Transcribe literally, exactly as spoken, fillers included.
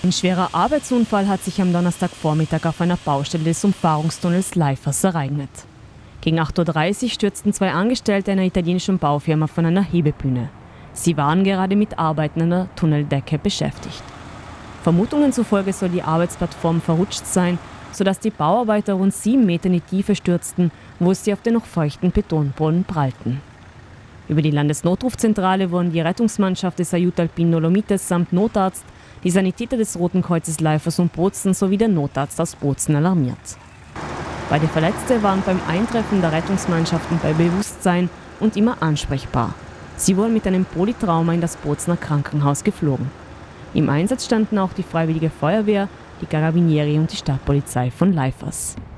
Ein schwerer Arbeitsunfall hat sich am Donnerstagvormittag auf einer Baustelle des Umfahrungstunnels Leifers ereignet. Gegen acht Uhr dreißig stürzten zwei Angestellte einer italienischen Baufirma von einer Hebebühne. Sie waren gerade mit Arbeiten an der Tunneldecke beschäftigt. Vermutungen zufolge soll die Arbeitsplattform verrutscht sein, sodass die Bauarbeiter rund sieben Meter in die Tiefe stürzten, wo sie auf den noch feuchten Betonboden prallten. Über die Landesnotrufzentrale wurden die Rettungsmannschaft des Aiuto Alpin Dolomites samt Notarzt, die Sanitäter des Roten Kreuzes Leifers und Bozen sowie der Notarzt aus Bozen alarmiert. Beide Verletzte waren beim Eintreffen der Rettungsmannschaften bei Bewusstsein und immer ansprechbar. Sie wurden mit einem Polytrauma in das Bozener Krankenhaus geflogen. Im Einsatz standen auch die Freiwillige Feuerwehr, die Carabinieri und die Stadtpolizei von Leifers.